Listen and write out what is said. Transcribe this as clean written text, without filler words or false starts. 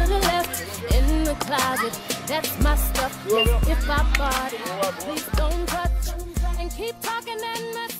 the left, in the closet. That's my stuff. Yes, if I bought it, please don't touch and keep talking and mess.